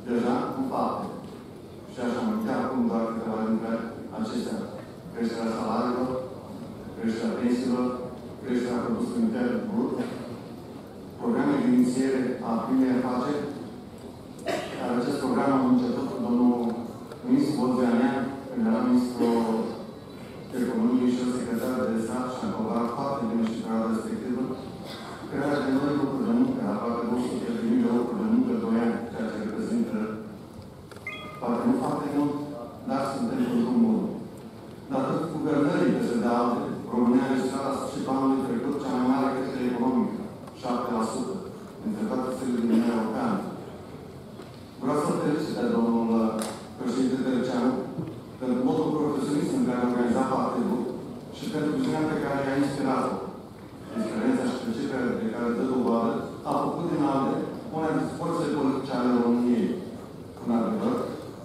deja în fapte. Și aș aminti acum doar câteva dintre acestea. Creșterea salariilor, creșterea pensiilor, creșterea produsului intern brut, programe de inițiere a primei afaceri, care acest program am început cu domnul ministru Bogdanean, când era ministru economiei și secretar de stat și a colaborat foarte bine și perioada respectivă, crearea de noi locuri de muncă, aproape 200.000 de locuri de muncă, 2 ani, ceea ce reprezintă poate nu foarte mult, dar suntem pe drum bun. Datorită guvernării PSD-ale, România a registrat la sfârșitul anului trecut cea mai mare creștere economică, 7%, între toate țările din Uniunea Europeană. Vreau să-l felicit pe domnul președinte Tărceanu pentru modul profesionist în care a organizat partidul și pentru viziunea pe care i-a inspirat-o. Experiența și perceperea de care dă dovadă a făcut din ALDE una dintre forțele politice ale României. Un adevăr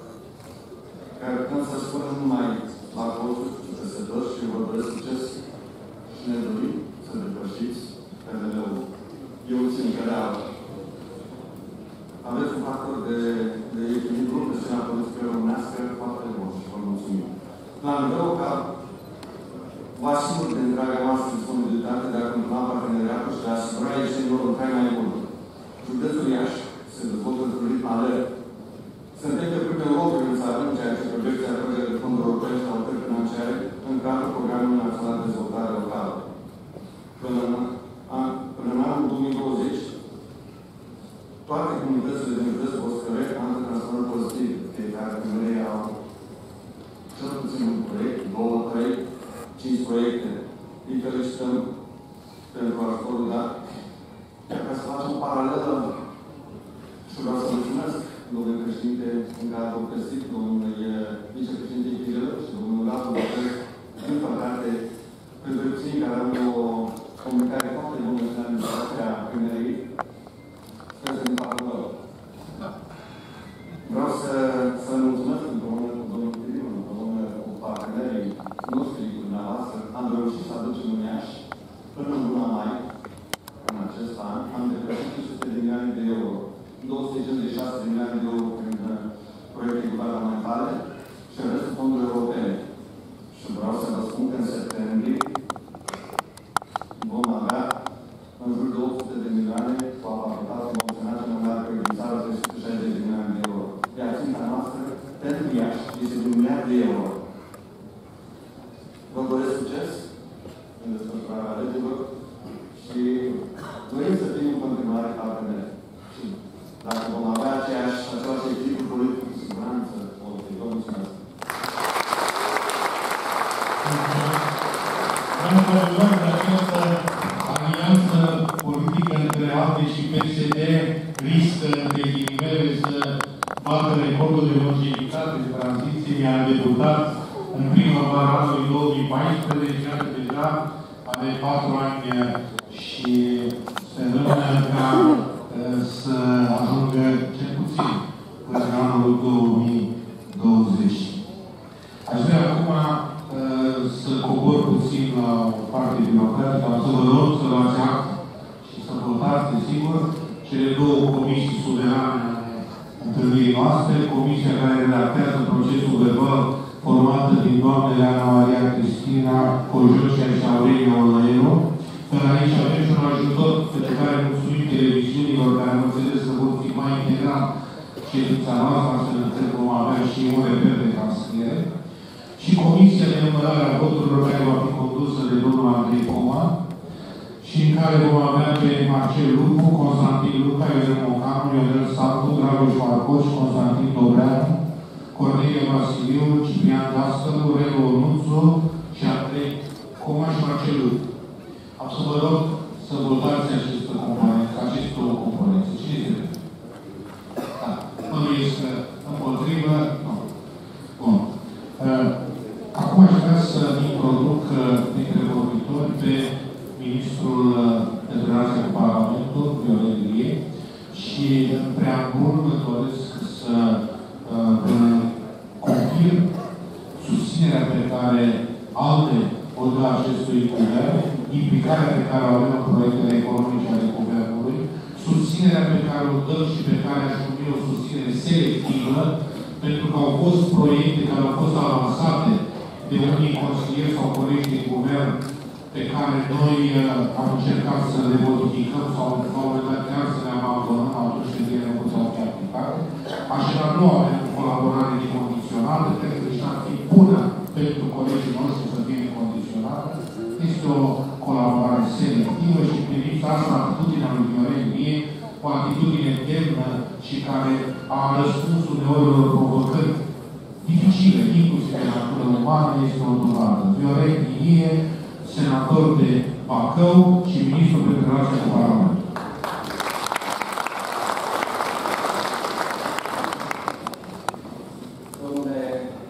care putem să spunem numai la colțuri și peste tot și vă doresc succes și ne dorim să depășiți PNL-ul. Eu țin că de altă. Aveți un factor de echilibru pe scena politică românească foarte bun și vă mulțumim. La nivel local, vă asigur de întreaga noastră disponibilitate de a continua parteneriatul și de a asigura ieșenilor un trai mai bun. Județul Iași se dezvoltă într-un ritm alert. Suntem pe primele locuri în țară în ceea ce privește atrăgerea de fonduri europene și alocări financiare în cadrul Programului Național de Dezvoltare Locală. Până în anul 2020, toate comunitățile din județul Boscărei au transformat pozitiv. Fiecare primărie au cel puțin un proiect, 2, 3, 5 proiecte. Îi felicităm pentru ajutorul dat. Ca să facem o paralelă și vreau să mulțumesc domnului președinte în care au găsit, domnului vicepreședinte Chiril și domnul Radu Bătăi, din păcate, pentru puțini care au o comunicare foarte bună în administrația primăriei, sper să nu facă rău. Vreau să mulțumesc împreună cu domnul Chiril, împreună cu partenerii noștri, cu dumneavoastră. Am reușit să aducem în Iași până în luna mai, în acest an, am depășit 500 de milioane de euro. 256 de milioane de euro prin proiecte guvernamentale și restul fonduri europene. Și vreau să vă spun că în septembrie vom avea în jur de 800 de milioane cu aproape emoționat cea mai mare proiect din țară, 360 de milioane de euro. Iar ținta noastră pentru Iași este de 1 miliard de euro. Vă doresc succes în desfășurarea legilor și dorim să fim în continuare parteneri. Dacă vom avea același echilibru politic, cu siguranță, o fi. Vă mulțumesc. Mulțumesc de această alianță politică între ALDE și PSD riscă de ghilimele să bată recordul de longevitate de tranziție. Mi-a debutat în primăvara anului 2014, iată deja avem 4 ani și se rămâne ca să ajungă cel puțin până în anul 2020. Aș vrea acum să cobor puțin la o parte birocratică, dar să vă rog să luați act și să votați, desigur, cele 2 comisii suverane ale întâlnirii noastre, comisia care redactează procesul verbal formată din doamnele Ana Maria Cristina Cojoșea și Aurelia Olăienu, dar aici avem și un ajutor pentru care mulțumim televiziunilor care am înțeles că vor fi mai integrat ședința noastră, astfel încât vom avea și un reper de transcriere. Și comisia de numărare a voturilor care va fi condusă de domnul Andrei Coma și în care vom avea pe Marcel Lupu, Constantin Luca, Ionel Mocanu, Ionel Santu, Dragoș Marcoș, Constantin Dobreanu, Cornelia Vasiliu, Ciprian Dascălu, Relu Onuțu și Andrei Coma și Marcel Lupu. Am să vă rog să votați aceste două componențe. Cine este? Da. Nu este împotrivă? Nu. Bun. Acum aș vrea să introduc dintre vorbitori pe ministrul de relație cu Parlamentul, Viorel Ilie, și în preambul doresc să confirm susținerea pe care ALDE o dă acestui guvern, implicarea pe care o avem în proiectele economice ale guvernului, susținerea pe care o dăm și pe care aș numi o susținere selectivă, pentru că au fost proiecte care au fost avansate de unii consilieri sau colegi de guvern pe care noi am încercat să le modificăm sau la un moment dat chiar să le abandonăm atunci când ele nu puteau fi aplicate. Așadar, nu avem o colaborare necondiționată, cred că și ar fi bună pentru colegii noștri să fie condiționată. Este o colaborare selectivă și privind asta atitudinea lui Viorel Vie, o atitudine demnă și care a răspuns uneori provocări dificile, inclusiv de natură umană, este o dovadă. Viorel Vie, senator de Bacău și ministru pentru relația cu Parlamentul. Domnule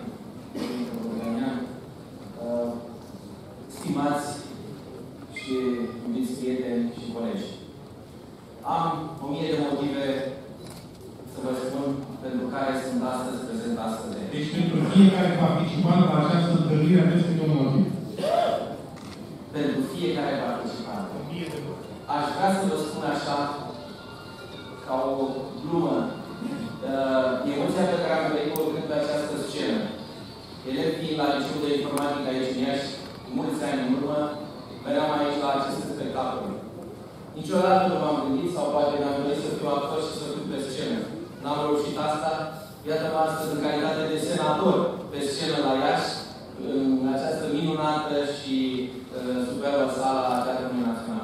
stimați și iubiți prieteni și colegi, am 1000 de motive să vă spun pentru care sunt astăzi prezent astăzi. Deci pentru fiecare participant la această întâlnire aveți un motiv. Pentru fiecare participant. Aș vrea să vă spun așa, ca o glumă, emoția pe care am trăit-o urcând pe această scenă. Elev fiind la Liceul de Informatică aici în Iași, mulți ani în urmă, veneam aici la aceste spectacole. Niciodată nu m-am gândit, sau poate mi-am gândit să fiu actor și să fiu pe scenă. N-am reușit asta. Iată-mă astăzi în calitate de senator pe scenă la Iași, în această minunată și superbă sală a Teatrului Național.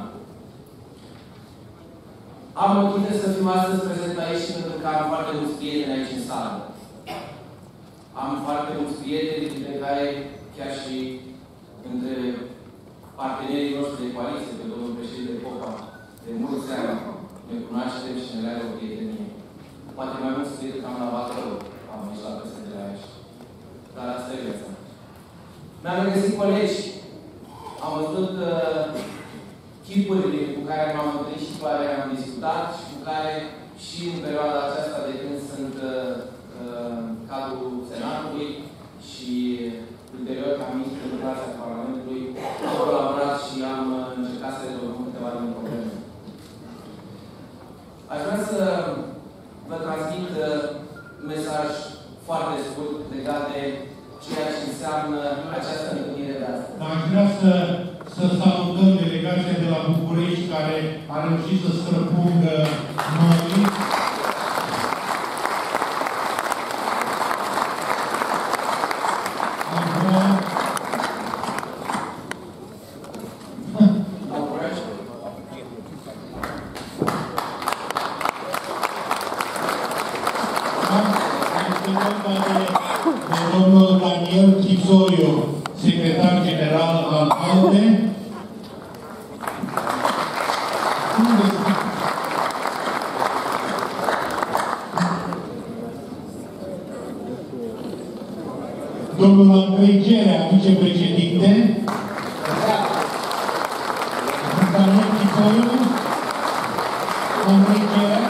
Am motive să fiu astăzi prezent aici pentru că am foarte mulți prieteni aici în sală. Am foarte mulți prieteni, dintre care chiar și între partenerii noștri de coaliție, pe domnul președinte Popa, de mulți ani ne cunoaștem și ne leagă o prietenie. Poate mai mult să decât am la Bacău, am aici la PSD de aici. Dar asta e viața. Mi-am regăsit colegi, am văzut chipurile cu care m-am întâlnit și cu care am discutat și cu care și în perioada aceasta de când sunt cadrul Senatului și ulterior ca ministru de relația Parlamentului, am colaborat și am încercat să rezolvăm câteva din probleme. Aș vrea să vă transmit un mesaj foarte scurt legat de ceea ce înseamnă această întâlnire de astăzi. Aș vrea să salutăm delegația de la București care a reușit să străpungă noi. Domnul Daniel Chizoiu, secretar general al ALDE. Domnul Andrei Gerea, vicepreședinte. Daniel Chizoiu, Andrei Gerea,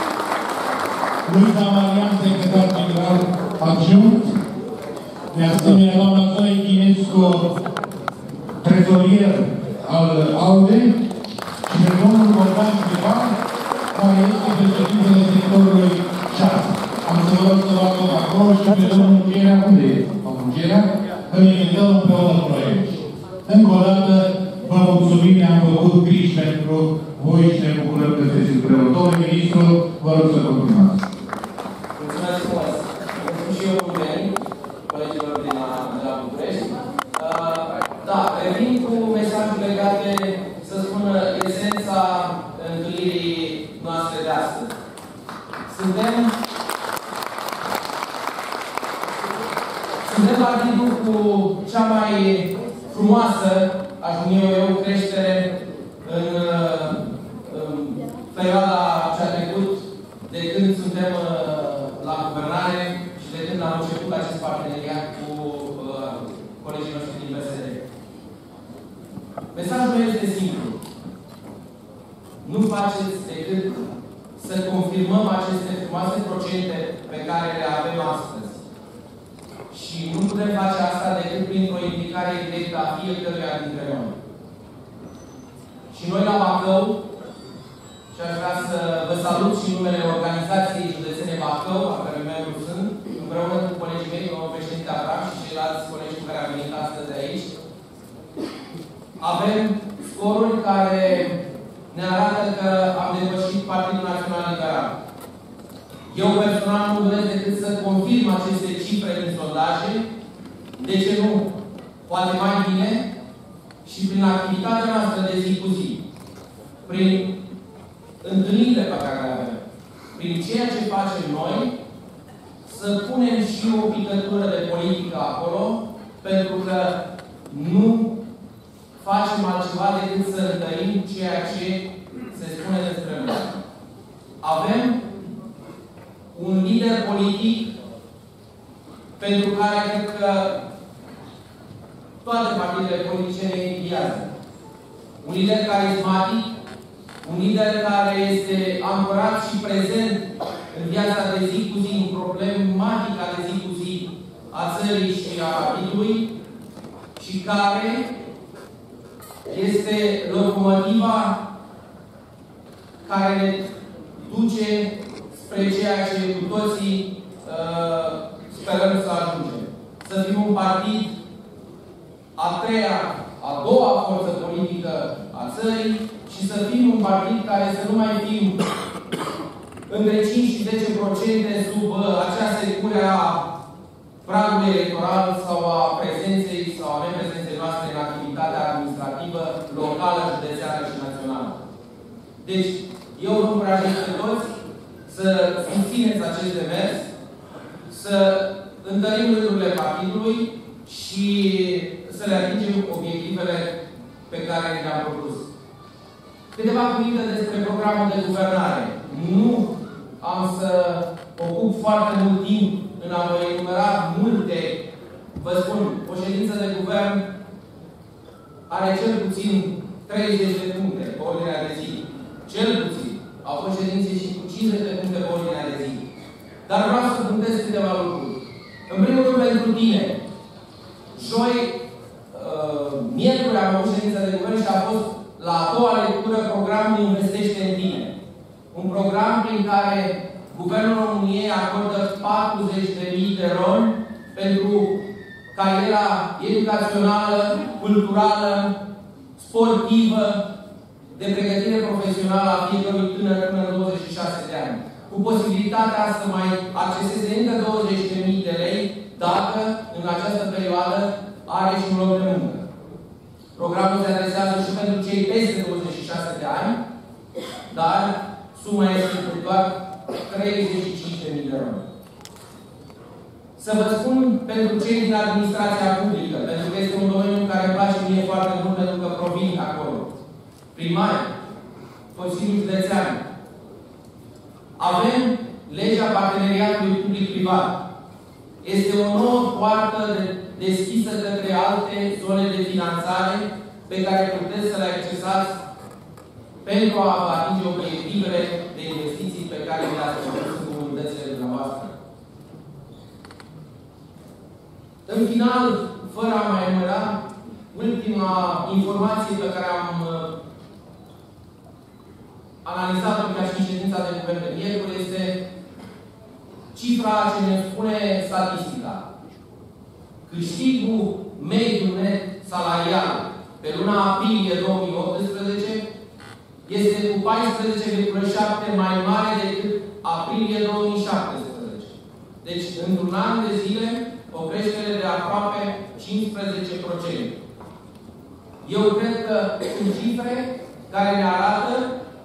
Luiza Marian, secretar general adjunct. De asemenea, doamna Zoe Ghinescu, trezorier al ALDE, și de domnul Bogdan Civar, care este președintele sectorului 6. Am să vă rog să luați acolo și pe domnul Gerea, unde e? Domnul Gerea, că ne gândăm împreună cu noi aici. Încă o dată, vă mulțumim, ne-am făcut griji pentru voi și ne bucurăm că sunteți împreună. Domnul ministru, vă rog să continuați. Mulțumesc frumos! Mulțumesc și eu cu venit, colegilor de la București. Da, revin cu mesajul legat de, să spun, esența întâlnirii noastre de astăzi. Suntem partidul cu cea mai frumoasă, aș numi eu, creștere în perioada ce a trecut de când suntem la guvernare și de când am început acest parteneriat cu colegii noștri din PSD. Mesajul meu este simplu. Nu faceți decât să confirmăm aceste frumoase procente pe care le avem astăzi. Și nu putem face asta decât printr-o implicare directă a fiecăruia dintre noi. Și noi la Bacău, și aș vrea să vă salut și numele Organizației Județene Bacău, a cărui membru sunt, împreună cu colegii mei, domnul președinte Avram și ceilalți colegi cu care am venit astăzi de aici. Avem scoruri care ne arată că am depășit Partidul Național Liberal. Eu personal nu doresc decât să confirm aceste cifre din sondaje, de ce nu, poate mai bine, și prin activitatea noastră de zi cu zi, prin întâlnirile pe care le avem, prin ceea ce facem noi, să punem și o picătură de politică acolo, pentru că nu facem altceva decât să întărim ceea ce se spune despre noi. Avem un lider politic pentru care cred că toate partidele politice ne invidiază. Un lider carismatic, un lider care este ancorat și prezent în viața de zi cu zi, în problematica de zi cu zi a țării și a partidului și care este locomotiva care ne duce spre ceea ce cu toții sperăm să ajungem. Să fim un partid a doua forță politică a țării și să fim un partid care să nu mai fim între 5 și 10% sub acea secură a pragului electoral sau a prezenței sau a neprezenței noastre în activitatea administrativă, locală, județeană și națională. Deci, eu vă încurajez pe toți să susțineți acest demers, să întărim lucrurile partidului și să le atingem obiectivele pe care le-am propus. Câteva cuvinte despre programul de guvernare. Nu am să ocup foarte mult timp în a vă enumera multe. Vă spun, o ședință de guvern are cel puțin 30 de puncte pe ordinea de zi. Cel puțin. Au fost ședințe și cu 50 de puncte pe ordinea de zi. Dar vreau să punctez câteva lucruri. În primul rând, pentru tine. Joi, miercuri am avut ședința de guvern și a fost la a doua lectură programul Investește în tine. Un program prin care Guvernul României acordă 40.000 de roni pentru cariera educațională, culturală, sportivă, de pregătire profesională a fiecărui tânăr până în 26 de ani. Cu posibilitatea să mai acceseze încă 20.000 de lei dacă în această perioadă are și un loc de muncă. Programul se adresează și pentru cei peste 26 de ani, dar suma este doar 35.000 de roni. Să vă spun pentru cei din administrația publică, pentru că este un domeniu în care îmi place mie foarte mult, pentru că provin acolo. Primari, Consiliul Județean. Avem legea parteneriatului public-privat. Este o nouă poartă deschisă către alte zone de finanțare pe care puteți să le accesați pentru a atinge obiectivele de investiții pe care le-ați propus în comunitățile dumneavoastră. În final, fără a mai enumera, ultima informație pe care am analizat-o chiar și în ședința de guvern de miercuri este cifra ce ne spune statistica. Câștigul mediu net salarial pe luna aprilie 2018 este cu 14,7 mai mare decât aprilie 2017. Deci, într-un an de zile, o creștere de aproape 15%. Eu cred că sunt cifre care ne arată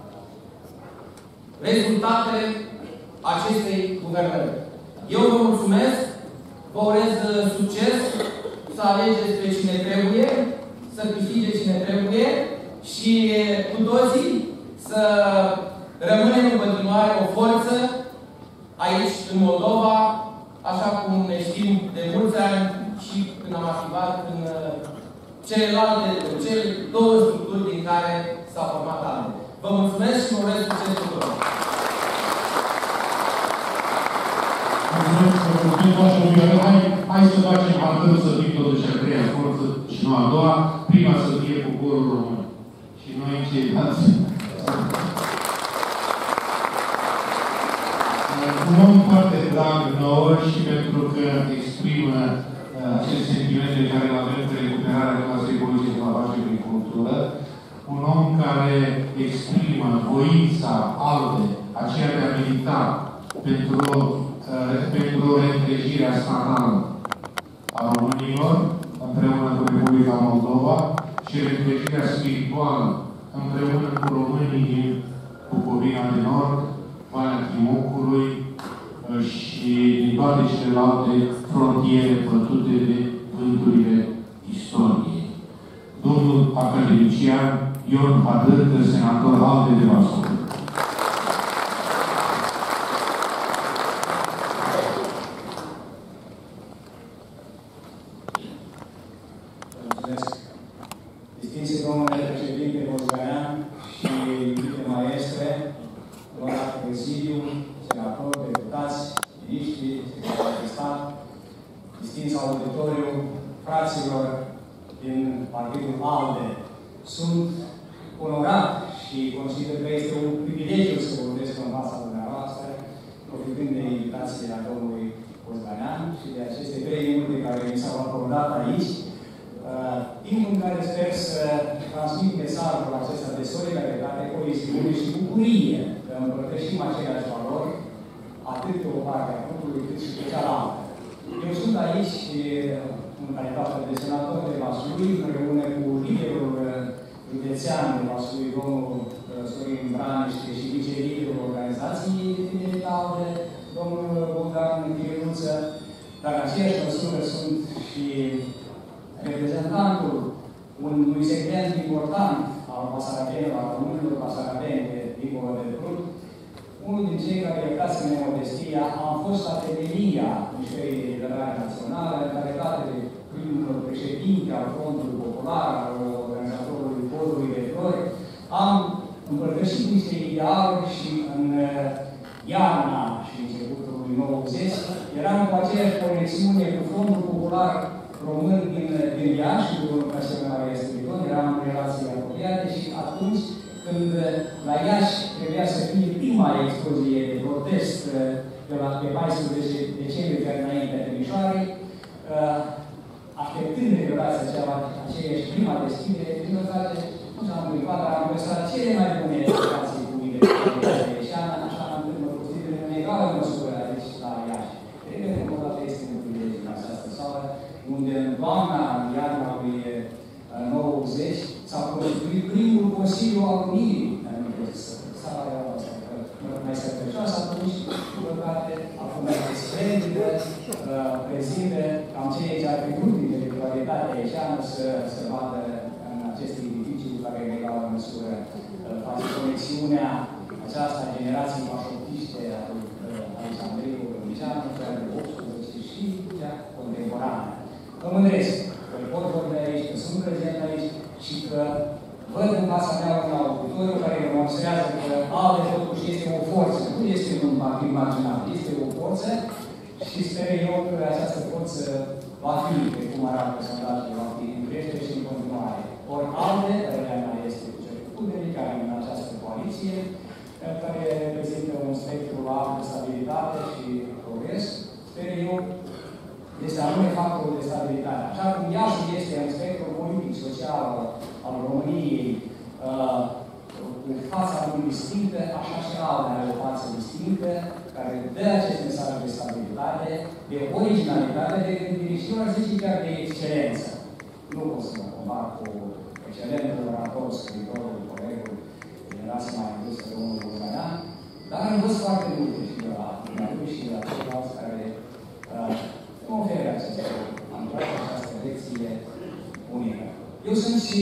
rezultatele acestei guvernări. Eu vă mulțumesc, vă urez succes, să alegeți pe cine trebuie, să câștige cine trebuie și cu toții să rămânem în continuare o forță aici, în Moldova, așa cum ne știm de mulți ani și când am activat în cele două structuri din care s-a format anul. Vă mulțumesc și vă urez succes tuturor! Hai să facem altfel să fim totuși a treia forță și nu a doua. Prima să fie poporul român. Și noi ceilalți. Un om drag nouă și pentru că exprimă acest sentiment de care îl avem de recuperarea clasei ecologice de la face prin cultură. Un om care exprimă voința ALDE, aceea de a milita pentru o reîntregire statală a românilor, împreună cu Republica Moldova, și reîntregirea spirituală împreună cu românii din Bucovina de Nord, Valea Timocului și din toate celelalte frontiere bătute de vânturile istoriei. Domnul academician Ion Hadârcă, senator ALDE de Vaslui. Distinse domnule președinte Bozgănean și iubite maestre, onorat prezidiu, senatori, deputați, miniștri, secretari de stat, distins auditoriu, fraților din Partidul ALDE. Sunt onorat și consider că este un privilegiu să vorbesc în fața dumneavoastră, profitând de invitația domnului Bozgănean și de aceste 3 minute care mi s-au acordat aici. Timpul în care sper să transmit mesajul acesta de solidaritate, coeziune și bucurie că împărtășim aceleași valori, atât pe o parte a grupului, cât și pe cealaltă. Eu sunt aici în calitate de senator de Vaslui, împreună cu liderul județean de Vaslui, domnul Sorin Braniște, și viceliderul organizației Tineretale, domnul Bogdan Chiruță, dar în aceeași măsură sunt și reprezentantul unui segment important al basarabenilor, al românilor basarabeni dincolo de Prut, unul din cei care, iertați-mi modestia, am fost la temelia Mișcării de Liberare Națională, în calitate de primul președinte al Frontului Popular, al organizatorului Podului de Flori. Am împărtășit niște idealuri și în iarna și începutul lui 90 eram cu aceeași conexiune cu Frontul Popular Român din Iași, cu domnul Casimir Maria Stăviton, eram în relații apropiate și atunci când la Iași trebuia să fie prima explozie de protest pe 14 decembrie, chiar înaintea Timișoarei, așteptând declarația aceeași prima deschidere, din urmare, nu s-a întâmplat, dar am păstrat cele mai bune relații cu Universitatea Ieșeană, așa am întâlnit consideră în egală măsură aici la Iași. Cred că încă o dată este un privilegiu în această sală, unde în toamna, în iarna lui 90, s-a constituit primul Consiliu al Unirii, mai sărbăcioasă atunci, cu păcate, acum este splendidă, prezinte cam ceea ce ar fi vrut din intelectualitatea ieșeană să vadă în aceste edificii care, în egală măsură, face conexiunea aceasta a generației pașoptiste a lui Alexandriu Râmniceanu, cea de 18 și cea contemporană. Mă mândresc că pot vorbi aici, că sunt prezent aici și că văd în fața mea un auditoriu care demonstrează că ALDE totuși este o forță, nu este un partid marginal, este o forță și sper eu că această forță va fi, pe cum arată sondajul, va fi în creștere și în continuare. Ori ALDE, care mai este cu certitudine, care în această coaliție, care reprezintă un spectru larg de stabilitate și progres, sper eu, este anume factorul de stabilitate. Așa cum Iașul este în spectru politic, social al României, cu fața lui distinctă, așa și ALDE are o față distinctă, care dă acest mesaj de stabilitate, de originalitate, de gândire și eu aș zice chiar de excelență. Nu pot să mă compar cu excelentul orator, scriitorul, colegul, generația mai îngustă, domnul Buzănean, dar am văzut foarte multe și de la lui și de la ceilalți care nu oferă această lecție unică. Eu sunt și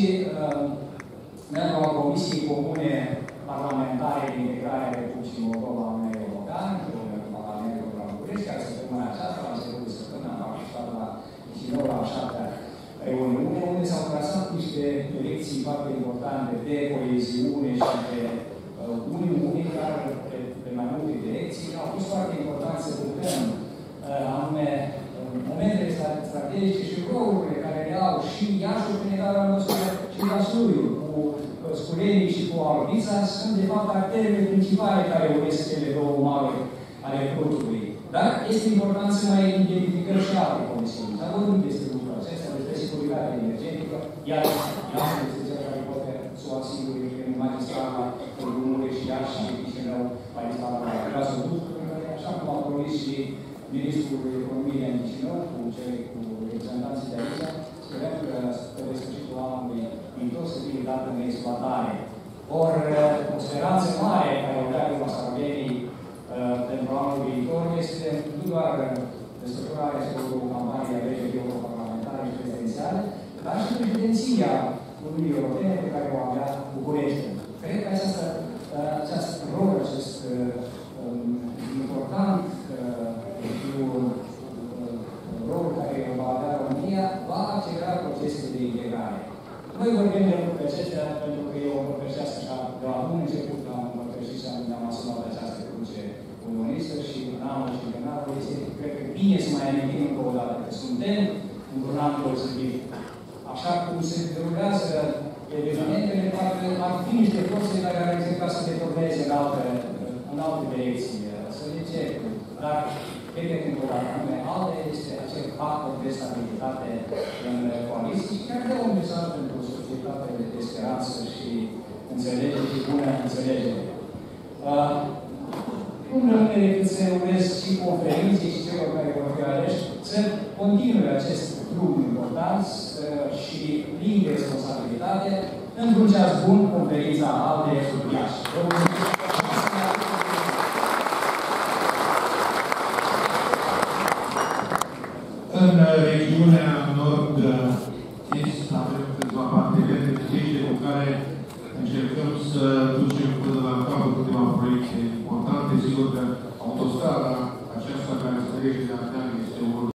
membru al Comisiei Comune Parlamentare de Integrare a Republicii Moldova în Uniunea Europeană, în Parlamentul de la București, care săptămâna aceasta, la început de săptămână, am participat la Chișinău la 7-a reuniune, unde s-au trasat niște lecții foarte importante de coeziune și de uniune, care pe mai multe direcții. Au fost foarte important să putem anume momentele strategice și rolurile care le au și Iașul, prin egală măsură, și Vasluiul, cu Sculenii și cu Albița, sunt de fapt arterele principale care unesc cele două maluri ale Prutului. Dar este important să mai identificăm și alte comisiuni. Dar vorbim despre lucrul acesta, despre securitatea energetică, iar iată este cea care poate să o asigure în magistrala drumurile și Iași și Chișinău, magistrala gazoduct, așa cum a promis și Ministrul Economiei în Chișinău, cu reprezentanții de aici, sperăm că spre sfârșitul anului viitor să fie dată în exploatare. Ori o speranță mare care o dea la Sarvenii pentru anul viitor este nu doar desfășurarea o campanie de alegeri europarlamentare și prezidențiale, dar și președinția Uniunii Europene pe care o avea București. Cred că acest rol, acest important rol care va avea România, va accelera procesul de integrare. Noi vorbim de lucrurile acestea pentru că eu împărtășesc așa, de la bun început am împărtășit și am asumat această cruce comunistă și în anul și în anul este, cred că bine să mai amintim încă o dată că suntem într-un an deosebit. Așa cum se derulează evenimentele, parcă ar fi niște forțe care ar încerca să te turneze în altă direcție, să le încerce. Dar, cred că încă o dată, altă este acel factor de stabilitate în coaliție și care dă un mesaj pentru societate de speranță și înțelegere și bună înțelegere. Nu rămâne decât să urez și conferinței și celor care vor fi aleși să continue acest drum important și plin de responsabilitate într-un ceas bun, conferința ALDE Iași. În regiunea nord-est avem câțiva parteneri eficiente cu care încercăm să ducem până la capăt câteva proiecte importante. Sigur că autostrada aceasta care se trece de Ardeal este o